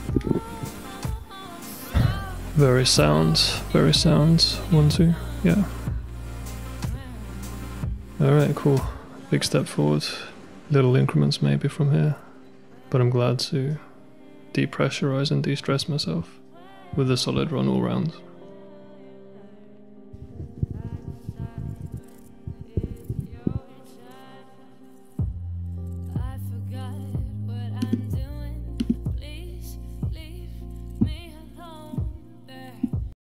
Very sound, very sound. 1, 2, yeah. Alright, cool. Big step forward. Little increments maybe from here. But I'm glad to depressurize and de-stress myself with a solid run all round.